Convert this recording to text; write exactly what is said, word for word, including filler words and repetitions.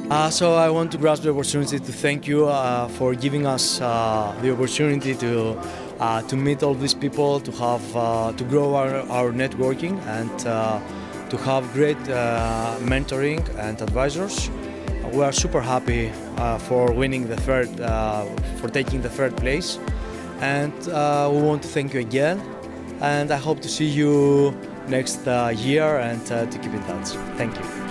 Uh, so I want to grasp the opportunity to thank you uh, for giving us uh, the opportunity to uh, to meet all these people, to have uh, to grow our, our networking, and uh, to have great uh, mentoring and advisors. We are super happy uh, for winning the third, uh, for taking the third place, and uh, we want to thank you again. And I hope to see you next uh, year and uh, to keep in touch. Thank you.